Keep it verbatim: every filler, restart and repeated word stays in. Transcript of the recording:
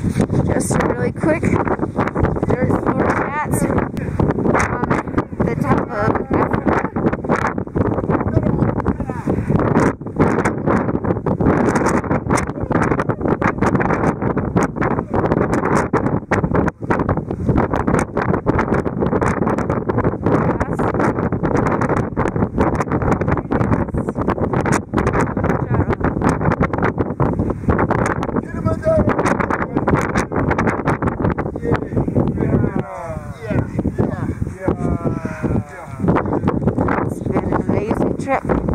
Just a really quick Dirtfloor Chats on the top of It's been an amazing trip.